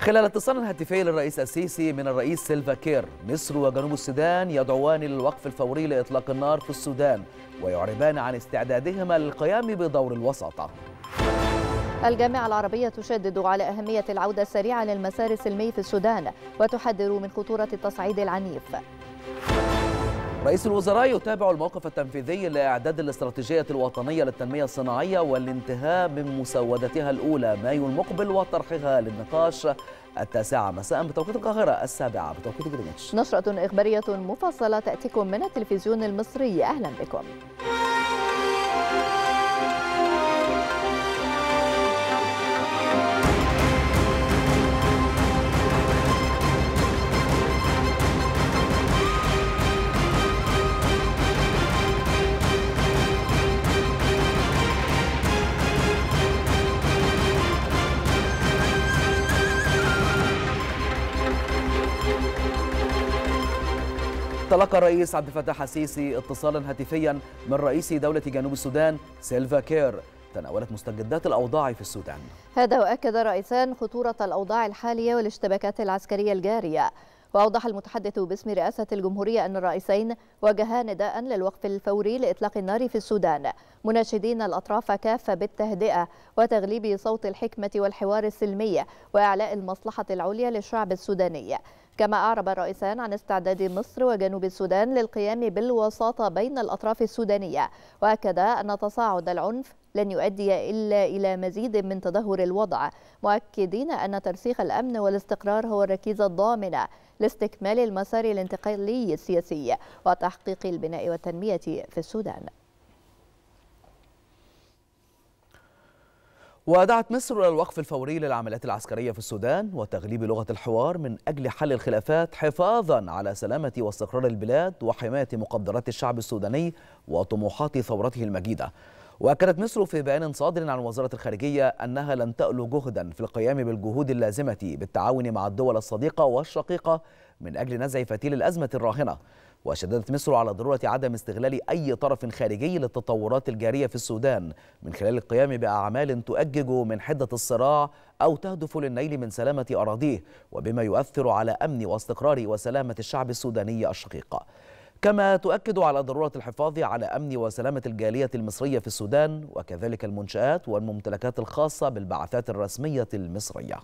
خلال اتصال هاتفي للرئيس السيسي من الرئيس سيلفا كير، مصر وجنوب السودان يدعوان للوقف الفوري لإطلاق النار في السودان ويعربان عن استعدادهما للقيام بدور الوساطة. الجامعة العربية تشدد على أهمية العودة السريعة للمسار السلمي في السودان وتحذر من خطورة التصعيد العنيف. رئيس الوزراء يتابع الموقف التنفيذي لإعداد الاستراتيجية الوطنية للتنمية الصناعية والانتهاء من مسودتها الأولى مايو المقبل وطرحها للنقاش 9 مساء بتوقيت القاهرة، 7 بتوقيت جرينتش. نشرة إخبارية مفصلة تأتيكم من التلفزيون المصري، أهلا بكم. تلقى الرئيس عبد الفتاح السيسي اتصالا هاتفيا من رئيس دولة جنوب السودان سيلفا كير تناولت مستجدات الأوضاع في السودان. هذا وأكد الرئيسان خطورة الأوضاع الحالية والاشتباكات العسكرية الجارية. وأوضح المتحدث باسم رئاسة الجمهورية أن الرئيسين وجها نداء للوقف الفوري لإطلاق النار في السودان، مناشدين الأطراف كافة بالتهدئة وتغليب صوت الحكمة والحوار السلمي وإعلاء المصلحة العليا للشعب السوداني. كما أعرب الرئيسان عن استعداد مصر وجنوب السودان للقيام بالوساطة بين الأطراف السودانية، وأكد أن تصاعد العنف لن يؤدي إلا إلى مزيد من تدهور الوضع، مؤكدين أن ترسيخ الأمن والاستقرار هو الركيزة الضامنة لاستكمال المسار الانتقالي السياسي وتحقيق البناء والتنمية في السودان. ودعت مصر إلى الوقف الفوري للعمليات العسكرية في السودان وتغليب لغة الحوار من أجل حل الخلافات حفاظا على سلامة واستقرار البلاد وحماية مقدرات الشعب السوداني وطموحات ثورته المجيدة. وأكدت مصر في بيان صادر عن وزارة الخارجية أنها لن تألو جهدا في القيام بالجهود اللازمة بالتعاون مع الدول الصديقة والشقيقة من أجل نزع فتيل الأزمة الراهنة. وشددت مصر على ضرورة عدم استغلال أي طرف خارجي للتطورات الجارية في السودان من خلال القيام بأعمال تؤجج من حدة الصراع أو تهدف للنيل من سلامة أراضيه، وبما يؤثر على أمن واستقرار وسلامة الشعب السوداني الشقيق. كما تؤكد على ضرورة الحفاظ على أمن وسلامة الجالية المصرية في السودان وكذلك المنشآت والممتلكات الخاصة بالبعثات الرسمية المصرية.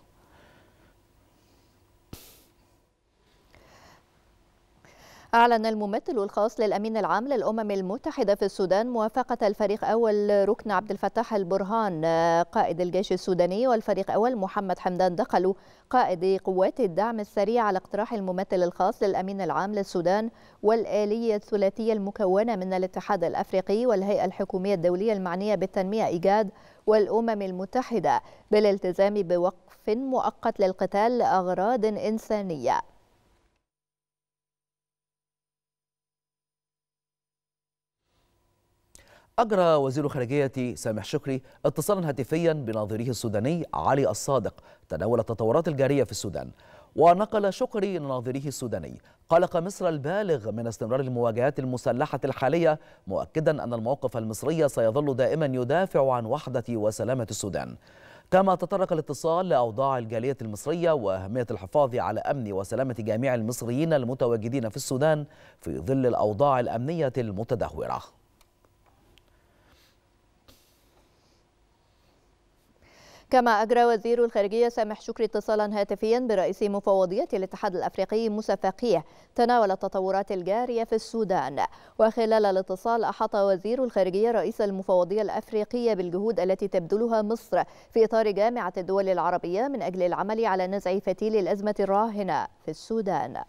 أعلن الممثل الخاص للأمين العام للأمم المتحدة في السودان موافقة الفريق أول ركن عبد الفتاح البرهان قائد الجيش السوداني والفريق أول محمد حمدان دقلو قائد قوات الدعم السريع على اقتراح الممثل الخاص للأمين العام للسودان والآلية الثلاثية المكونة من الاتحاد الأفريقي والهيئة الحكومية الدولية المعنية بالتنمية إيجاد والأمم المتحدة بالالتزام بوقف مؤقت للقتال لأغراض إنسانية. أجرى وزير خارجية سامح شكري اتصالا هاتفيا بنظيره السوداني علي الصادق تناول التطورات الجارية في السودان. ونقل شكري لنظيره السوداني قلق مصر البالغ من استمرار المواجهات المسلحة الحالية، مؤكدا أن الموقف المصري سيظل دائما يدافع عن وحدة وسلامة السودان. كما تطرق الاتصال لأوضاع الجالية المصرية وأهمية الحفاظ على أمن وسلامة جميع المصريين المتواجدين في السودان في ظل الأوضاع الأمنية المتدهورة. كما أجرى وزير الخارجية سامح شكري اتصالا هاتفيا برئيس مفوضية الاتحاد الأفريقي موسى فقيه تناول التطورات الجارية في السودان. وخلال الاتصال أحاط وزير الخارجية رئيس المفوضية الأفريقية بالجهود التي تبذلها مصر في إطار جامعة الدول العربية من أجل العمل على نزع فتيل الأزمة الراهنة في السودان.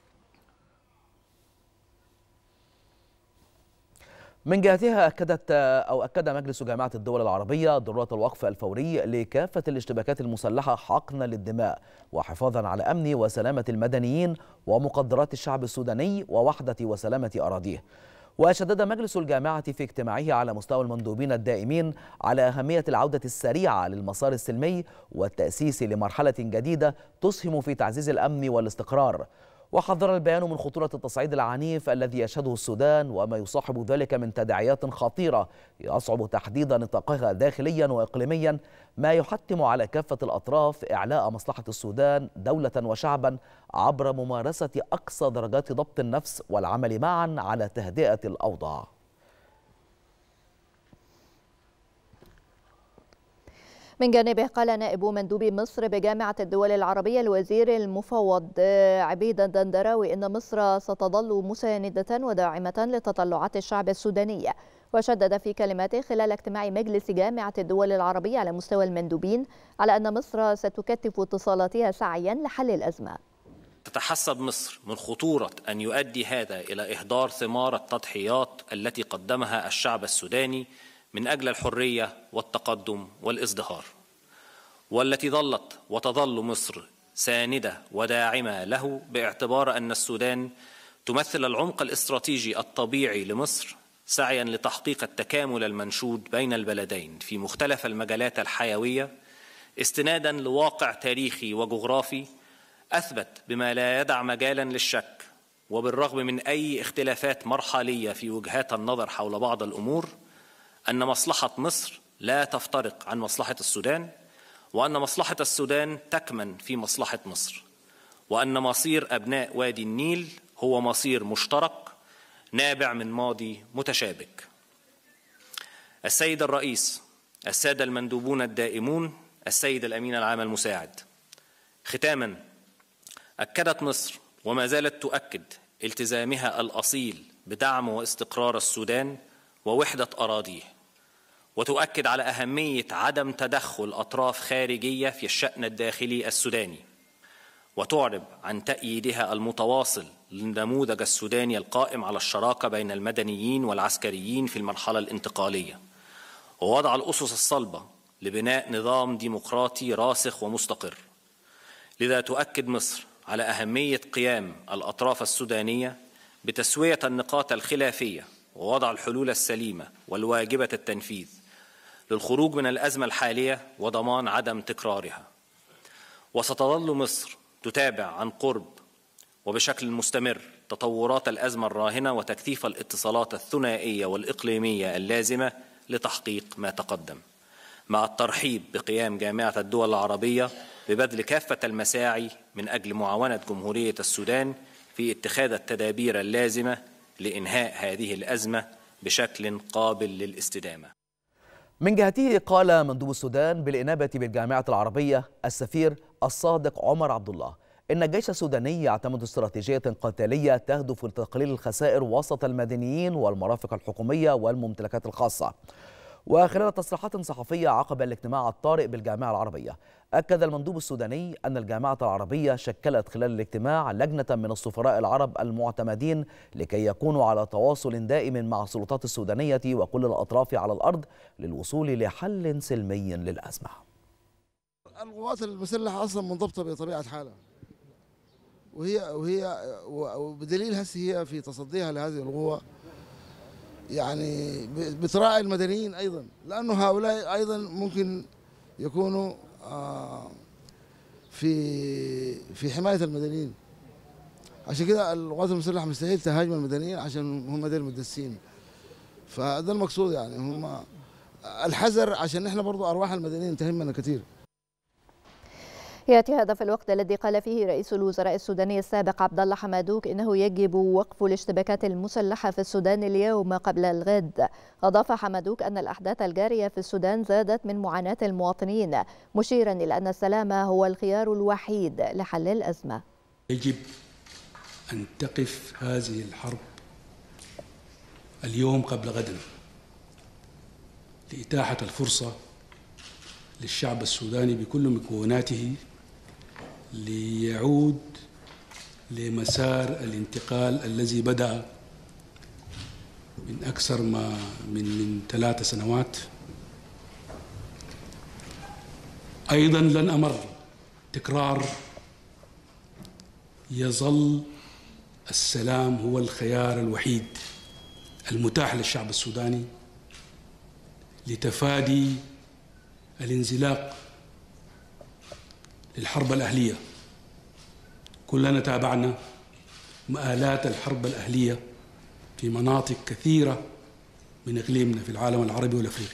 من جهتها أكد مجلس جامعة الدول العربية ضرورة الوقف الفوري لكافة الاشتباكات المسلحة حقنا للدماء وحفاظا على أمن وسلامة المدنيين ومقدرات الشعب السوداني ووحدة وسلامة أراضيه. وشدد مجلس الجامعة في اجتماعه على مستوى المندوبين الدائمين على أهمية العودة السريعة للمسار السلمي والتأسيس لمرحلة جديدة تسهم في تعزيز الأمن والاستقرار. وحذر البيان من خطورة التصعيد العنيف الذي يشهده السودان وما يصاحب ذلك من تداعيات خطيرة يصعب تحديد نطاقها داخليا وإقليميا، ما يحتم على كافة الأطراف إعلاء مصلحة السودان دولة وشعبا عبر ممارسة أقصى درجات ضبط النفس والعمل معا على تهدئة الأوضاع. من جانبه قال نائب مندوب مصر بجامعة الدول العربية الوزير المفوض عبيد الدندراوي إن مصر ستظل مساندة وداعمة لتطلعات الشعب السوداني، وشدد في كلماته خلال اجتماع مجلس جامعة الدول العربية على مستوى المندوبين على أن مصر ستكثف اتصالاتها سعيا لحل الأزمة. تتحسب مصر من خطورة أن يؤدي هذا إلى إهدار ثمار التضحيات التي قدمها الشعب السوداني من أجل الحرية والتقدم والازدهار، والتي ظلت وتظل مصر ساندة وداعمة له، باعتبار أن السودان تمثل العمق الاستراتيجي الطبيعي لمصر سعيا لتحقيق التكامل المنشود بين البلدين في مختلف المجالات الحيوية، استنادا لواقع تاريخي وجغرافي أثبت بما لا يدع مجالا للشك، وبالرغم من أي اختلافات مرحلية في وجهات النظر حول بعض الأمور، أن مصلحة مصر لا تفترق عن مصلحة السودان، وأن مصلحة السودان تكمن في مصلحة مصر، وأن مصير أبناء وادي النيل هو مصير مشترك نابع من ماضي متشابك. السيد الرئيس، السادة المندوبون الدائمون، السيد الأمين العام المساعد، ختاما، أكدت مصر وما زالت تؤكد التزامها الأصيل بدعم واستقرار السودان ووحدة أراضيه، وتؤكد على أهمية عدم تدخل أطراف خارجية في الشأن الداخلي السوداني، وتعرب عن تأييدها المتواصل للنموذج السوداني القائم على الشراكة بين المدنيين والعسكريين في المرحلة الانتقالية، ووضع الأسس الصلبة لبناء نظام ديمقراطي راسخ ومستقر. لذا تؤكد مصر على أهمية قيام الأطراف السودانية بتسوية النقاط الخلافية ووضع الحلول السليمة والواجبة التنفيذ للخروج من الأزمة الحالية وضمان عدم تكرارها. وستظل مصر تتابع عن قرب وبشكل مستمر تطورات الأزمة الراهنة وتكثيف الاتصالات الثنائية والإقليمية اللازمة لتحقيق ما تقدم، مع الترحيب بقيام جامعة الدول العربية ببذل كافة المساعي من أجل معاونة جمهورية السودان في اتخاذ التدابير اللازمة لإنهاء هذه الأزمة بشكل قابل للاستدامة. من جهته قال مندوب السودان بالإنابة بالجامعة العربية السفير الصادق عمر عبد الله إن الجيش السوداني يعتمد استراتيجية قتالية تهدف لتقليل الخسائر وسط المدنيين والمرافق الحكومية والممتلكات الخاصة. وخلال تصريحات صحفية عقب الاجتماع الطارئ بالجامعة العربية، أكد المندوب السوداني أن الجامعة العربية شكلت خلال الاجتماع لجنة من السفراء العرب المعتمدين لكي يكونوا على تواصل دائم مع السلطات السودانية وكل الأطراف على الأرض للوصول لحل سلمي للأزمة. القوات المسلحة أصلا منضبطة بطبيعة حالها، وبدليل هسه هي في تصديها لهذه القوة يعني بتراعي المدنيين أيضا، لأنه هؤلاء أيضا ممكن يكونوا في حماية المدنيين. عشان كده القوات المسلحة مستحيل تهاجم المدنيين عشان هم دول مدسين، فده المقصود يعني هم الحذر عشان احنا برضو أرواح المدنيين تهمنا كثير. يأتي هذا في الوقت الذي قال فيه رئيس الوزراء السوداني السابق عبد الله حمادوك إنه يجب وقف الاشتباكات المسلحة في السودان اليوم قبل الغد. أضاف حمادوك أن الأحداث الجارية في السودان زادت من معاناة المواطنين، مشيرا إلى أن السلام هو الخيار الوحيد لحل الأزمة. يجب أن تقف هذه الحرب اليوم قبل غد لإتاحة الفرصة للشعب السوداني بكل مكوناته ليعود لمسار الانتقال الذي بدأ من أكثر من 3 سنوات. أيضا لن أمر تكرار، يظل السلام هو الخيار الوحيد المتاح للشعب السوداني لتفادي الانزلاق للحرب الأهلية. كلنا تابعنا مآلات الحرب الأهلية في مناطق كثيرة من إقليمنا في العالم العربي والأفريقي.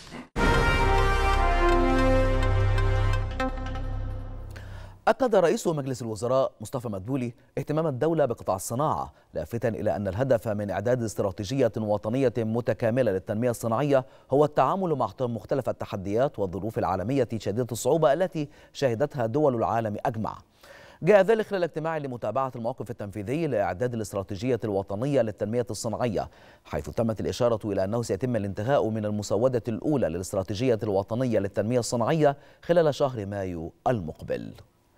أكد رئيس مجلس الوزراء مصطفى مدبولي اهتمام الدولة بقطاع الصناعة، لافتا إلى أن الهدف من إعداد استراتيجية وطنية متكاملة للتنمية الصناعية هو التعامل مع مختلف التحديات والظروف العالمية شديدة الصعوبة التي شهدتها دول العالم أجمع. جاء ذلك خلال اجتماع لمتابعة الموقف التنفيذي لإعداد الاستراتيجية الوطنية للتنمية الصناعية، حيث تمت الإشارة إلى أنه سيتم الانتهاء من المسودة الأولى للاستراتيجية الوطنية للتنمية الصناعية خلال شهر مايو المقبل.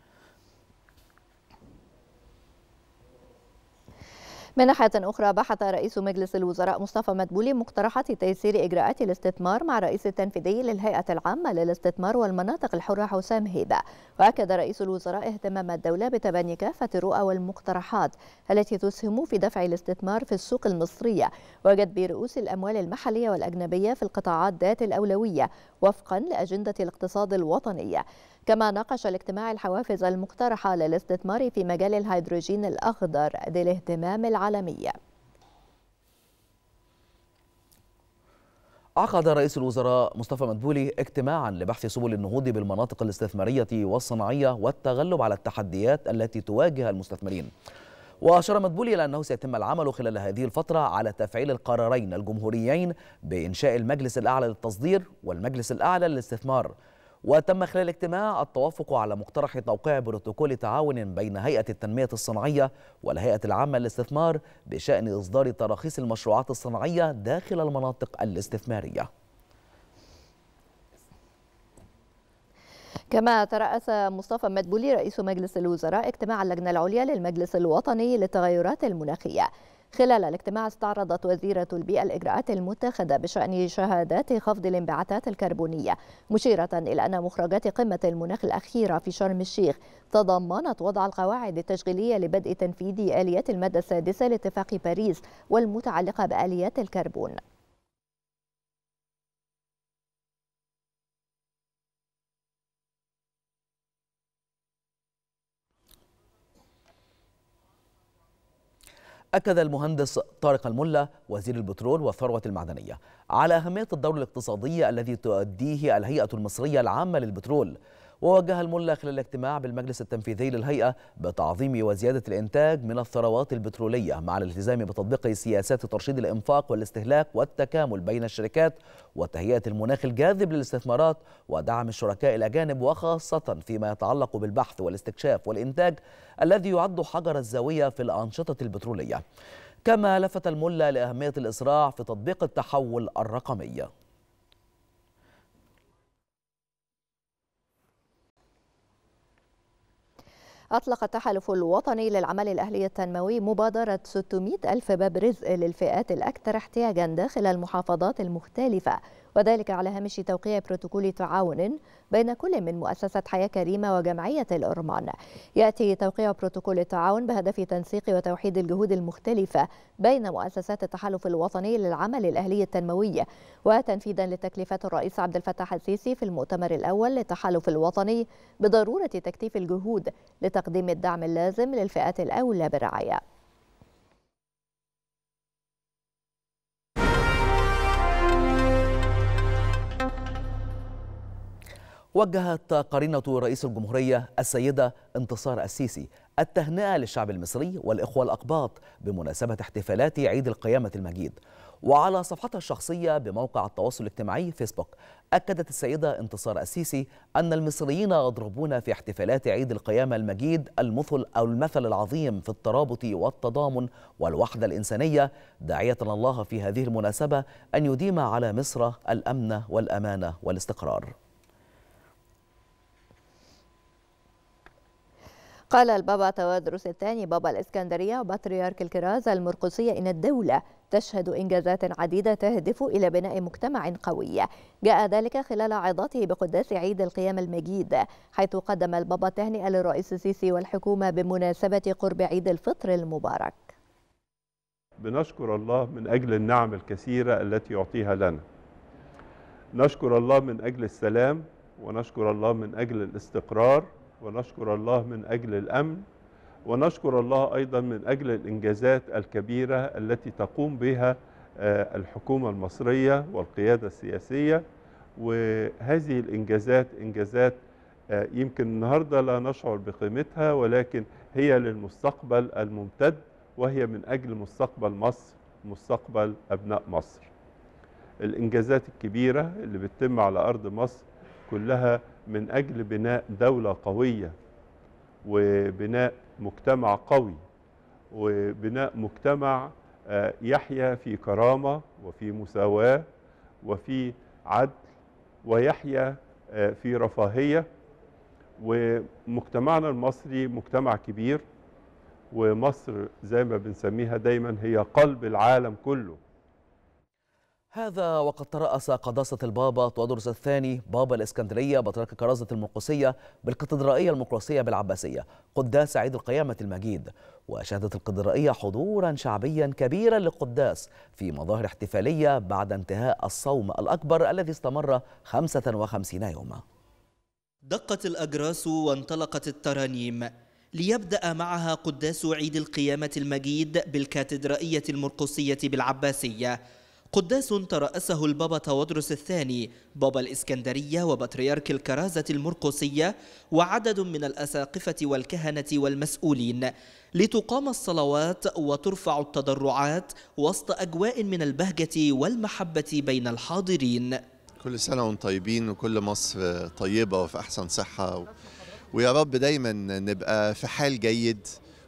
من ناحية أخرى، بحث رئيس مجلس الوزراء مصطفى مدبولي مقترحات تيسير إجراءات الاستثمار مع الرئيس التنفيذي للهيئة العامة للاستثمار والمناطق الحرة حسام هيبة. وأكد رئيس الوزراء اهتمام الدولة بتبني كافة الرؤى والمقترحات التي تسهم في دفع الاستثمار في السوق المصرية وجذب رؤوس الأموال المحلية والأجنبية في القطاعات ذات الأولوية وفقا لأجندة الاقتصاد الوطنية. كما ناقش الاجتماع الحوافز المقترحة للاستثمار في مجال الهيدروجين الأخضر ذي الاهتمام العالمي. عقد رئيس الوزراء مصطفى مدبولي اجتماعا لبحث سبل النهوض بالمناطق الاستثمارية والصناعية والتغلب على التحديات التي تواجه المستثمرين. وأشار مدبولي إلى أنه سيتم العمل خلال هذه الفترة على تفعيل القرارين الجمهوريين بإنشاء المجلس الأعلى للتصدير والمجلس الأعلى للاستثمار. وتم خلال الاجتماع التوافق على مقترح توقيع بروتوكول تعاون بين هيئة التنمية الصناعية والهيئة العامة للاستثمار بشأن إصدار تراخيص المشروعات الصناعية داخل المناطق الاستثمارية. كما ترأس مصطفى مدبولي رئيس مجلس الوزراء اجتماع اللجنة العليا للمجلس الوطني للتغيرات المناخية. خلال الاجتماع استعرضت وزيرة البيئة الإجراءات المتخذة بشأن شهادات خفض الانبعاثات الكربونية، مشيرة إلى أن مخرجات قمة المناخ الأخيرة في شرم الشيخ تضمنت وضع القواعد التشغيلية لبدء تنفيذ آليات المادة السادسة لاتفاق باريس والمتعلقة بآليات الكربون. أكد المهندس طارق الملا وزير البترول والثروة المعدنية على أهمية الدور الاقتصادي الذي تؤديه الهيئة المصرية العامة للبترول. ووجه الملا خلال الاجتماع بالمجلس التنفيذي للهيئة بتعظيم وزيادة الإنتاج من الثروات البترولية مع الالتزام بتطبيق سياسات ترشيد الإنفاق والاستهلاك والتكامل بين الشركات وتهيئة المناخ الجاذب للاستثمارات ودعم الشركاء الأجانب، وخاصة فيما يتعلق بالبحث والاستكشاف والإنتاج الذي يعد حجر الزاوية في الأنشطة البترولية. كما لفت الملا لأهمية الإسراع في تطبيق التحول الرقمي. أطلق التحالف الوطني للعمل الأهلي التنموي مبادرة 600 ألف باب رزق للفئات الأكثر احتياجا داخل المحافظات المختلفة، وذلك على هامش توقيع بروتوكول تعاون بين كل من مؤسسة حياة كريمة وجمعية الأرمان. يأتي توقيع بروتوكول التعاون بهدف تنسيق وتوحيد الجهود المختلفة بين مؤسسات التحالف الوطني للعمل الأهلي التنموي، وتنفيذا لتكليفات الرئيس عبد الفتاح السيسي في المؤتمر الأول للتحالف الوطني بضرورة تكثيف الجهود لتقديم الدعم اللازم للفئات الأولى بالرعاية. وجهت قرينة رئيس الجمهورية السيدة انتصار السيسي التهنئة للشعب المصري والإخوة الأقباط بمناسبة احتفالات عيد القيامة المجيد. وعلى صفحتها الشخصية بموقع التواصل الاجتماعي فيسبوك، أكدت السيدة انتصار السيسي أن المصريين يضربون في احتفالات عيد القيامة المجيد المثل العظيم في الترابط والتضامن والوحدة الإنسانية، داعية الله في هذه المناسبة أن يديم على مصر الأمن والأمانة والاستقرار. قال البابا تودروس الثاني بابا الإسكندرية وبطريرك الكرازة المرقسية إن الدولة تشهد إنجازات عديدة تهدف إلى بناء مجتمع قوي. جاء ذلك خلال عظاته بقداس عيد القيامة المجيد، حيث قدم البابا تهنئة للرئيس السيسي والحكومة بمناسبة قرب عيد الفطر المبارك. بنشكر الله من أجل النعم الكثيرة التي يعطيها لنا. نشكر الله من أجل السلام، ونشكر الله من أجل الاستقرار، ونشكر الله من أجل الأمن، ونشكر الله أيضا من أجل الإنجازات الكبيرة التي تقوم بها الحكومة المصرية والقيادة السياسية. وهذه الإنجازات إنجازات يمكن النهاردة لا نشعر بقيمتها، ولكن هي للمستقبل الممتد، وهي من أجل مستقبل مصر، مستقبل أبناء مصر. الإنجازات الكبيرة اللي بتتم على أرض مصر كلها من أجل بناء دولة قوية، وبناء مجتمع قوي، وبناء مجتمع يحيا في كرامة وفي مساواة وفي عدل، ويحيا في رفاهية. ومجتمعنا المصري مجتمع كبير، ومصر زي ما بنسميها دايما هي قلب العالم كله. هذا وقد ترأس قداسة البابا تودروس الثاني بابا الإسكندرية بطريرك كرازة المرقسية بالكاتدرائية المرقسية بالعباسية قداس عيد القيامة المجيد. وشهدت الكاتدرائية حضورا شعبيا كبيرا للقداس في مظاهر احتفالية بعد انتهاء الصوم الأكبر الذي استمر 55 يوما. دقت الأجراس وانطلقت الترانيم ليبدأ معها قداس عيد القيامة المجيد بالكاتدرائية المرقسية بالعباسية، قداس ترأسه البابا تودروس الثاني بابا الإسكندرية وبطريرك الكرازة المرقسية وعدد من الأساقفة والكهنة والمسؤولين، لتقام الصلوات وترفع التضرعات وسط أجواء من البهجة والمحبة بين الحاضرين. كل سنة وانتم طيبين، وكل مصر طيبة وفي أحسن صحة، ويا رب دايما نبقى في حال جيد.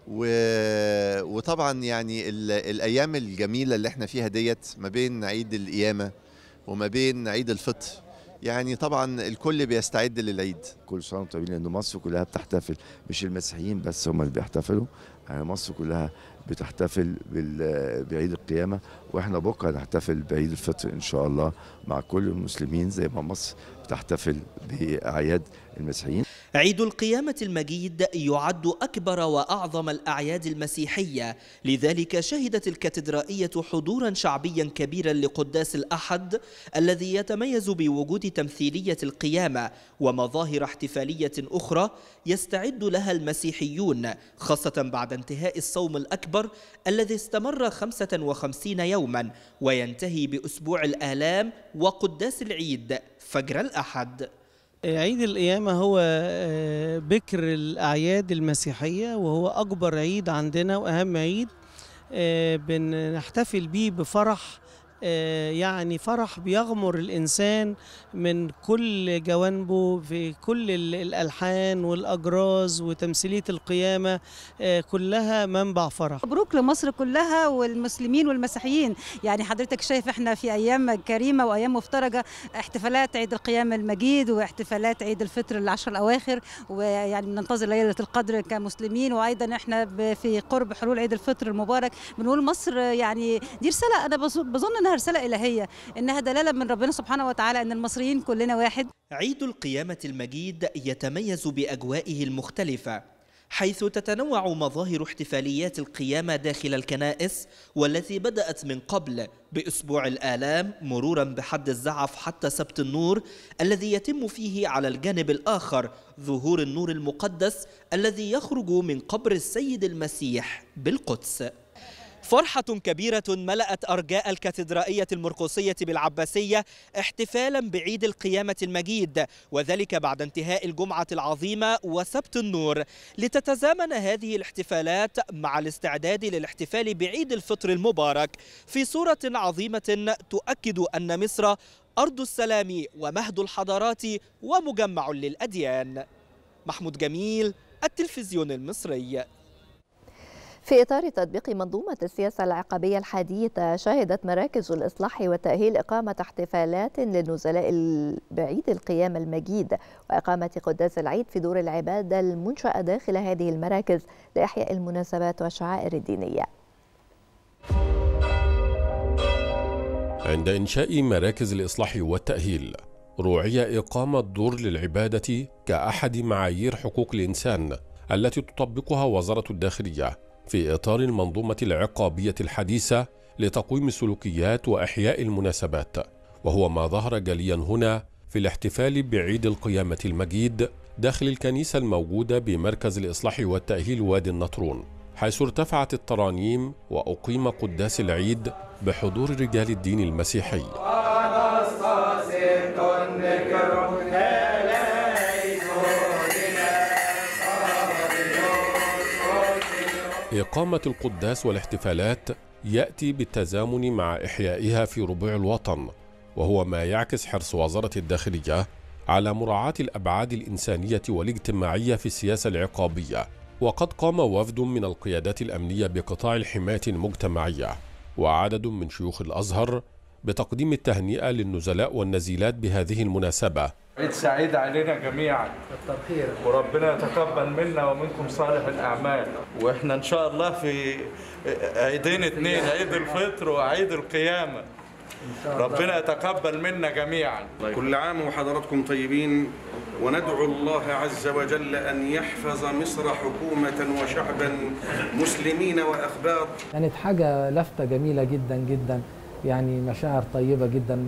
وطبعا يعني الأيام الجميلة اللي احنا فيها ديت ما بين عيد القيامة وما بين عيد الفطر، يعني طبعا الكل بيستعد للعيد. كل سنة وانتم طيبين، لأن مصر كلها بتحتفل، مش المسيحيين بس هم اللي بيحتفلوا، يعني مصر كلها بتحتفل بعيد القيامة، واحنا بكره هنحتفل بعيد الفطر ان شاء الله مع كل المسلمين زي ما مصر بتحتفل بأعياد المسيحيين. عيد القيامة المجيد يعد أكبر وأعظم الأعياد المسيحية، لذلك شهدت الكاتدرائية حضورا شعبيا كبيرا لقداس الأحد الذي يتميز بوجود تمثيلية القيامة ومظاهر احتفالية أخرى يستعد لها المسيحيون، خاصة بعد انتهاء الصوم الأكبر الذي استمر 55 يوما وينتهي بأسبوع الآلام وقداس العيد فجر الأحد. عيد القيامة هو بكر الأعياد المسيحية، وهو أكبر عيد عندنا وأهم عيد بنحتفل بيه بفرح، يعني فرح بيغمر الإنسان من كل جوانبه في كل الألحان والأجراز وتمثيلية القيامة، كلها منبع فرح. مبروك لمصر كلها والمسلمين والمسيحيين. يعني حضرتك شايف احنا في أيام كريمة وأيام مفترجة، احتفالات عيد القيامة المجيد واحتفالات عيد الفطر العشر الأواخر، ويعني بننتظر ليلة القدر كمسلمين، وأيضا احنا في قرب حلول عيد الفطر المبارك. بنقول مصر يعني دي رسالة، أنا بظن أنها رسالة إلهية، إنها دلالة من ربنا سبحانه وتعالى أن المصريين كلنا واحد. عيد القيامة المجيد يتميز بأجوائه المختلفة، حيث تتنوع مظاهر احتفاليات القيامة داخل الكنائس، والتي بدأت من قبل بأسبوع الآلام مرورا بحد الزعف حتى سبت النور الذي يتم فيه على الجانب الآخر ظهور النور المقدس الذي يخرج من قبر السيد المسيح بالقدس. فرحة كبيرة ملأت أرجاء الكاتدرائية المرقسية بالعباسية احتفالا بعيد القيامة المجيد، وذلك بعد انتهاء الجمعة العظيمة وسبت النور، لتتزامن هذه الاحتفالات مع الاستعداد للاحتفال بعيد الفطر المبارك في صورة عظيمة تؤكد أن مصر أرض السلام ومهد الحضارات ومجمع للأديان. محمود جميل، التلفزيون المصري. في إطار تطبيق منظومة السياسة العقابية الحديثة، شهدت مراكز الإصلاح والتأهيل إقامة احتفالات للنزلاء بعيد القيامة المجيد وإقامة قداس العيد في دور العبادة المنشأة داخل هذه المراكز لإحياء المناسبات والشعائر الدينية. عند إنشاء مراكز الإصلاح والتأهيل روعي إقامة دور للعبادة كأحد معايير حقوق الإنسان التي تطبقها وزارة الداخلية في إطار المنظومة العقابية الحديثة لتقويم السلوكيات وإحياء المناسبات، وهو ما ظهر جليا هنا في الاحتفال بعيد القيامة المجيد داخل الكنيسة الموجودة بمركز الإصلاح والتأهيل وادي النطرون، حيث ارتفعت الترانيم وأقيم قداس العيد بحضور رجال الدين المسيحي. إقامة القداس والاحتفالات يأتي بالتزامن مع إحيائها في ربوع الوطن، وهو ما يعكس حرص وزارة الداخلية على مراعاة الأبعاد الإنسانية والاجتماعية في السياسة العقابية. وقد قام وفد من القيادات الأمنية بقطاع الحماية المجتمعية وعدد من شيوخ الأزهر بتقديم التهنئة للنزلاء والنزيلات بهذه المناسبة. عيد سعيد علينا جميعا، وربنا يتقبل منا ومنكم صالح الأعمال. وإحنا إن شاء الله في عيدين اتنين، عيد الفطر وعيد القيامة، ربنا يتقبل منا جميعا. كل عام وحضراتكم طيبين، وندعو الله عز وجل أن يحفظ مصر حكومة وشعبا مسلمين وأخبار. كانت حاجة لفتة جميلة جدا جدا، يعني مشاعر طيبة جدا،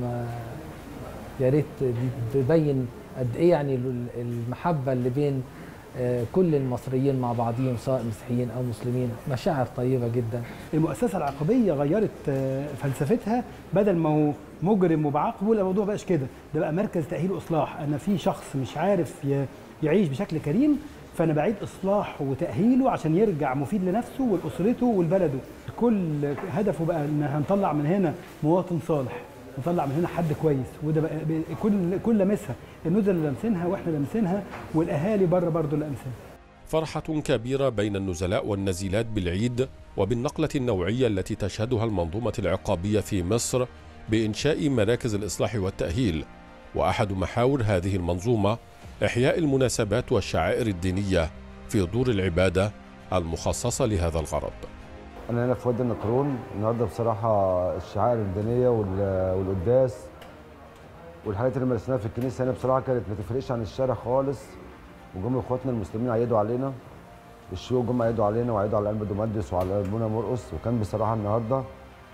يا ريت تبين قد ايه يعني المحبة اللي بين كل المصريين مع بعضهم سواء مسيحيين او مسلمين، مشاعر طيبة جدا. المؤسسة العقابية غيرت فلسفتها، بدل ما هو مجرم وبعاقبه، الموضوع بقاش كده، ده بقى مركز تأهيل وإصلاح. أنا في شخص مش عارف يعيش بشكل كريم، فأنا بعيد إصلاحه وتأهيله عشان يرجع مفيد لنفسه ولأسرته ولبلده. كل هدفه بقى إن هنطلع من هنا مواطن صالح، نطلع من هنا حد كويس، وده بقى كل لمسها، النزل اللي لامسينها واحنا لامسينها، والاهالي بره برضه اللي لامسينها. فرحة كبيرة بين النزلاء والنزيلات بالعيد وبالنقلة النوعية التي تشهدها المنظومة العقابية في مصر بإنشاء مراكز الإصلاح والتأهيل. وأحد محاور هذه المنظومة إحياء المناسبات والشعائر الدينية في دور العبادة المخصصة لهذا الغرض. أنا هنا في وادي النطرون النهارده، بصراحة الشعائر الدينية والقداس والحاجات اللي مارسناها في الكنيسة هنا بصراحة كانت ما تفرقش عن الشارع خالص. وجم إخواتنا المسلمين عيدوا علينا، الشيوخ جم عيدوا علينا وعيدوا على قلب دومادس وعلى ابونا مرقس. وكان بصراحة النهارده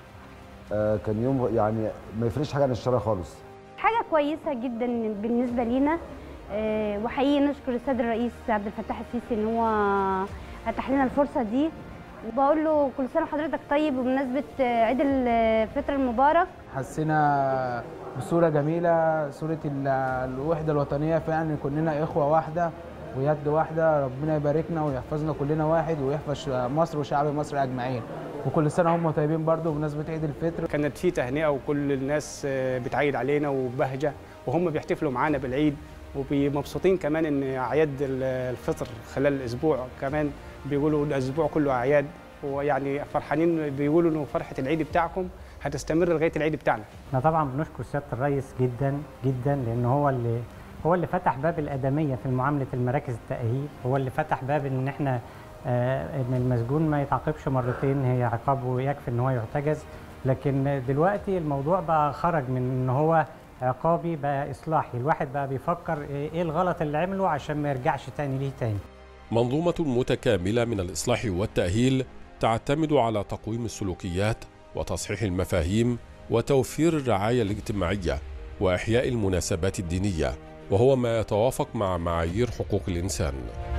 كان يوم يعني ما يفرقش حاجة عن الشارع خالص. حاجة كويسة جدا بالنسبة لينا، وحقيقي نشكر السيد الرئيس عبد الفتاح السيسي إن هو أتاح لنا الفرصة دي. وبقول له كل سنه وحضرتك طيب بمناسبه عيد الفطر المبارك. حسينا بصوره جميله، صوره الوحده الوطنيه، فعلا كلنا اخوه واحده ويد واحده. ربنا يباركنا ويحفظنا كلنا واحد، ويحفظ مصر وشعب مصر اجمعين. وكل سنه هم طيبين برضو بمناسبه عيد الفطر. كانت في تهنئه وكل الناس بتعيد علينا وبهجه، وهم بيحتفلوا معانا بالعيد، ومبسوطين كمان ان اعياد الفطر خلال الاسبوع كمان بيقولوا الاسبوع كله اعياد، ويعني فرحانين، بيقولوا انه فرحه العيد بتاعكم هتستمر لغايه العيد بتاعنا. احنا طبعا بنشكر سياده الرئيس جدا جدا، لان هو اللي فتح باب الادميه في معامله المراكز التاهيل، هو اللي فتح باب ان احنا ان المسجون ما يتعاقبش مرتين، هي عقابه يكفي ان هو يحتجز. لكن دلوقتي الموضوع بقى خرج من ان هو عقابي بقى اصلاحي، الواحد بقى بيفكر ايه الغلط اللي عمله عشان ما يرجعش تاني ليه تاني. منظومة متكاملة من الإصلاح والتأهيل تعتمد على تقويم السلوكيات وتصحيح المفاهيم وتوفير الرعاية الاجتماعية وإحياء المناسبات الدينية، وهو ما يتوافق مع معايير حقوق الإنسان.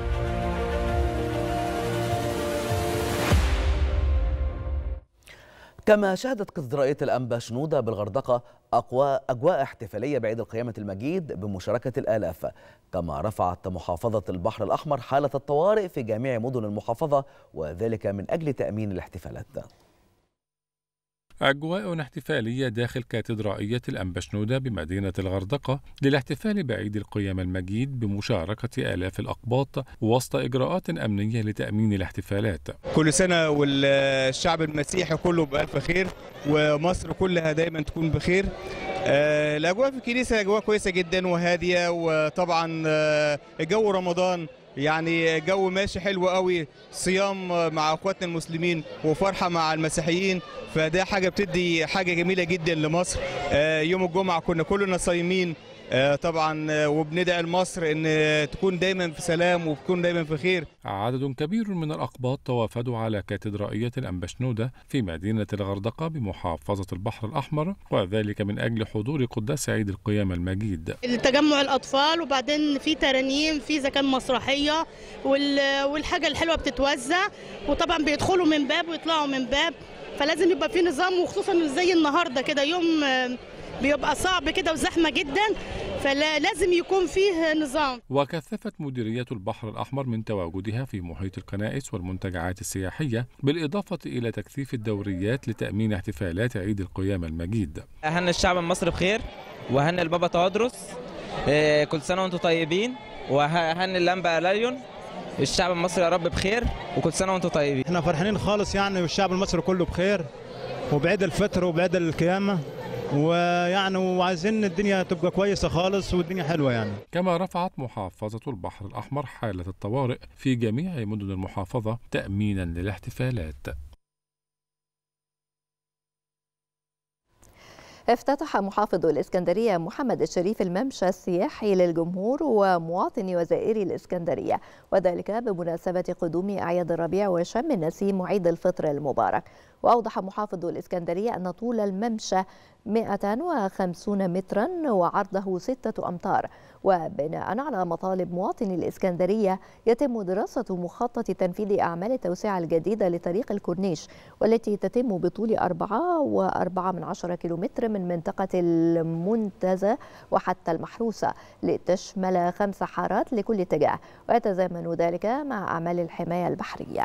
كما شهدت كاتدرائية الأنبا شنودة بالغردقة أجواء احتفالية بعيد القيامة المجيد بمشاركة الآلاف. كما رفعت محافظة البحر الأحمر حالة الطوارئ في جميع مدن المحافظة، وذلك من أجل تأمين الاحتفالات. أجواء احتفالية داخل كاتدرائية الأنبا شنودة بمدينة الغردقة للاحتفال بعيد القيامة المجيد بمشاركة آلاف الأقباط وسط إجراءات أمنية لتأمين الاحتفالات. كل سنة والشعب المسيحي كله بألف خير، ومصر كلها دايما تكون بخير. الأجواء في الكنيسة أجواء كويسة جدا وهادية، وطبعا جو رمضان يعني جو ماشي حلو قوي، صيام مع اخواتنا المسلمين وفرحه مع المسيحيين، فده حاجه بتدي حاجه جميله جدا لمصر. يوم الجمعه كنا كلنا صايمين، طبعا وبندعي لمصر ان تكون دايما في سلام وتكون دايما في خير. عدد كبير من الأقباط توافدوا على كاتدرائية الأنبشنودة في مدينة الغردقة بمحافظة البحر الأحمر، وذلك من أجل حضور قداس عيد القيامة المجيد. التجمع الأطفال، وبعدين في ترانيم، في إذا كان مسرحية، والحاجة الحلوة بتتوزع، وطبعا بيدخلوا من باب ويطلعوا من باب، فلازم يبقى في نظام، وخصوصا زي النهارده كده يوم بيبقى صعب كده وزحمة جدا، فلازم يكون فيه نظام. وكثفت مديرية البحر الأحمر من تواجدها في محيط الكنائس والمنتجعات السياحية، بالإضافة إلى تكثيف الدوريات لتأمين احتفالات عيد القيامة المجيد. أهني الشعب المصري بخير، وأهني البابا تودرس، كل سنة وأنتم طيبين، وأهني اللمبة أليون، الشعب المصري يا رب بخير وكل سنة وأنتم طيبين. احنا فرحانين خالص يعني، والشعب المصري كله بخير وبعيد الفطر وبعيد القيامة، ويعني وعايزين الدنيا تبقى كويسة خالص والدنيا حلوة يعني. كما رفعت محافظة البحر الأحمر حالة الطوارئ في جميع مدن المحافظة تأمينا للاحتفالات. افتتح محافظ الإسكندرية محمد الشريف الممشى السياحي للجمهور ومواطني وزائري الإسكندرية، وذلك بمناسبة قدوم أعياد الربيع وشم النسيم وعيد الفطر المبارك. وأوضح محافظ الإسكندرية أن طول الممشى 150 مترا وعرضه 6 أمتار، وبناء على مطالب مواطني الإسكندرية يتم دراسة مخطط تنفيذ أعمال التوسعة الجديدة لطريق الكورنيش، والتي تتم بطول 4.4 كيلومتر من منطقة المنتزه وحتى المحروسة، لتشمل 5 حارات لكل اتجاه، ويتزامن ذلك مع أعمال الحماية البحرية.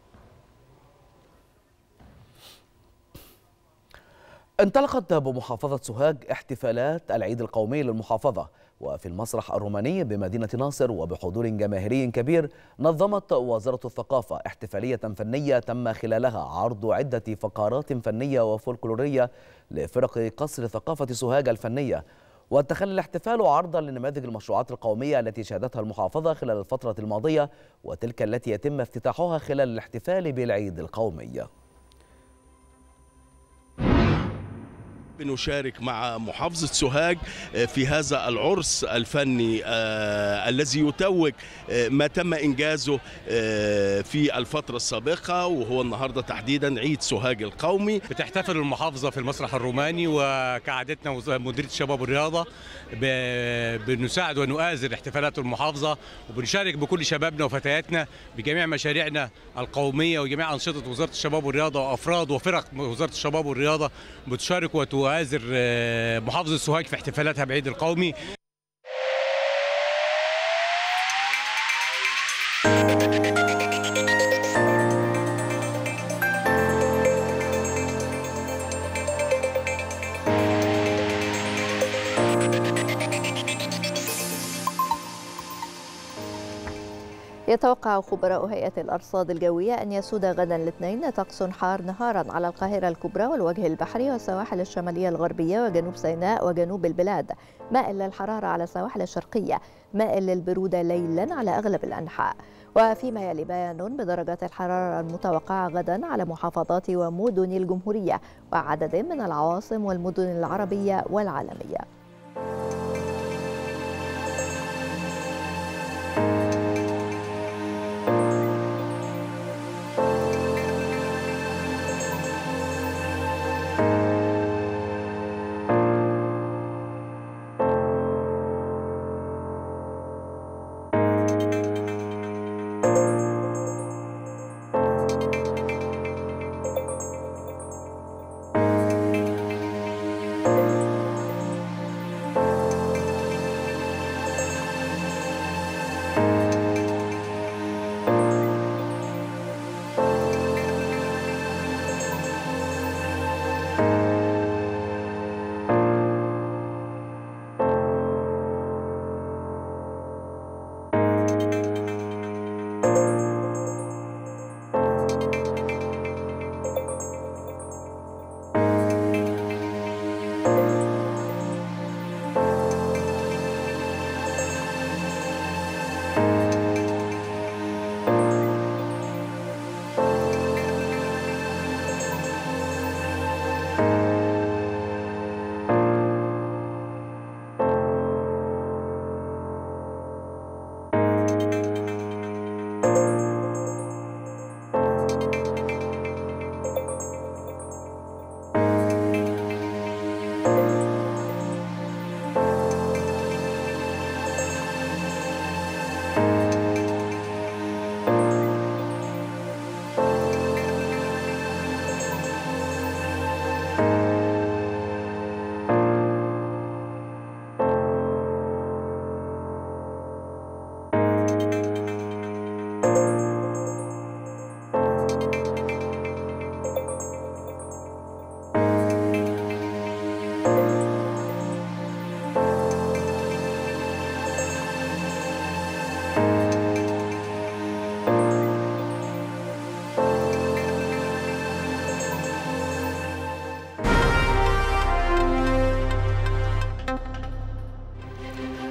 انطلقت بمحافظة سوهاج احتفالات العيد القومي للمحافظة، وفي المسرح الروماني بمدينة ناصر وبحضور جماهيري كبير نظمت وزارة الثقافة احتفالية فنية تم خلالها عرض عدة فقرات فنية وفولكلورية لفرق قصر ثقافة سوهاج الفنية. واتخذ الاحتفال عرضا لنماذج المشروعات القومية التي شهدتها المحافظة خلال الفترة الماضية، وتلك التي يتم افتتاحها خلال الاحتفال بالعيد القومي. بنشارك مع محافظة سوهاج في هذا العرس الفني الذي يتوج ما تم إنجازه في الفترة السابقة، وهو النهاردة تحديدا عيد سوهاج القومي. بتحتفل المحافظة في المسرح الروماني، وكعادتنا مديرية الشباب والرياضة بنساعد ونؤازر احتفالات المحافظة، وبنشارك بكل شبابنا وفتياتنا بجميع مشاريعنا القومية وجميع أنشطة وزارة الشباب والرياضة، وأفراد وفرق وزارة الشباب والرياضة بتشارك وتؤازر محافظة سوهاج في احتفالاتها بعيد القومي. يتوقع خبراء هيئة الأرصاد الجوية أن يسود غدا الاثنين طقس حار نهارا على القاهرة الكبرى والوجه البحري والسواحل الشمالية الغربية وجنوب سيناء وجنوب البلاد، مائل للحرارة على السواحل الشرقية، مائل للبرودة ليلا على أغلب الأنحاء. وفيما يلي بيان بدرجات الحرارة المتوقعة غدا على محافظات ومدن الجمهورية وعدد من العواصم والمدن العربية والعالمية.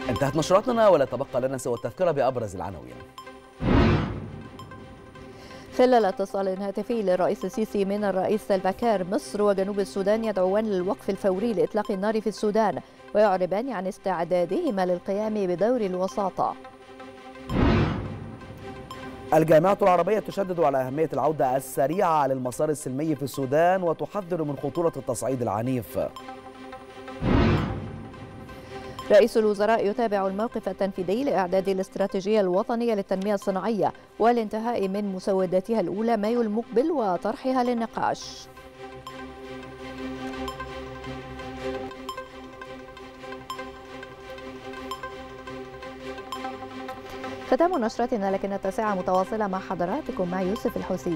انتهت نشراتنا ولا تبقى لنا سوى التذكرة بأبرز العناوين. خلال اتصال هاتفي للرئيس السيسي من الرئيس سلفا كير، مصر وجنوب السودان يدعوان للوقف الفوري لإطلاق النار في السودان ويعربان عن استعدادهما للقيام بدور الوساطة. الجامعة العربية تشدد على أهمية العودة السريعة على المسار السلمي في السودان وتحذر من خطورة التصعيد العنيف. رئيس الوزراء يتابع الموقف التنفيذي لإعداد الاستراتيجية الوطنية للتنمية الصناعية والانتهاء من مسوداتها الأولى مايو المقبل وطرحها للنقاش. ختام نشرتنا، لكن التاسعة متواصلة مع حضراتكم مع يوسف الحوسي.